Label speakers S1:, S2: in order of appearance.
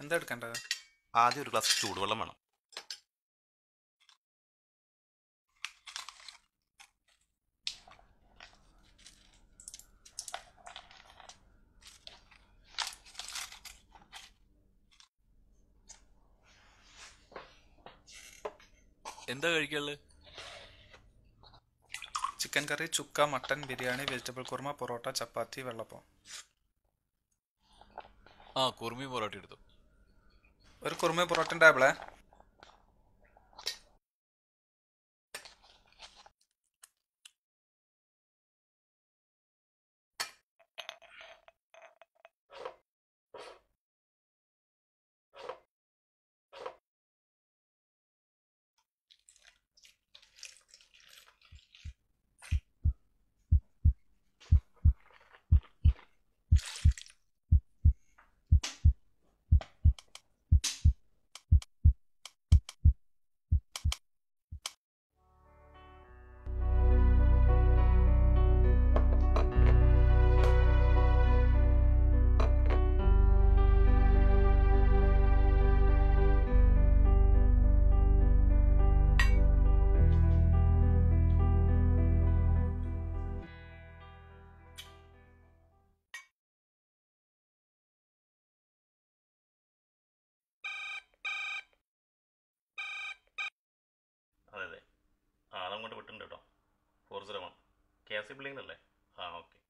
S1: എന്താ എടുക്കേണ്ടത്?
S2: ആദ്യം ഒരു ഗ്ലാസ് ചൂടുവെള്ളം വേണം.
S3: എന്താ കഴിക്കാനുള്ളത്?
S1: Chicken curry, chukka, mutton biryani, vegetable kurma, parotta, chapati, vellappam.
S3: ആ, കുറുമി പൊറോട്ട എടുത്തു.
S1: ഒരു കുർമ പൊറോട്ട ടേബിളേ.
S2: അതെ അതെ, ആളങ്ങോട്ട് വിട്ടിട്ടുണ്ട് കേട്ടോ. 401 KFC ബിൽഡിങ്ങിലല്ലേ? ആ, ഓക്കെ.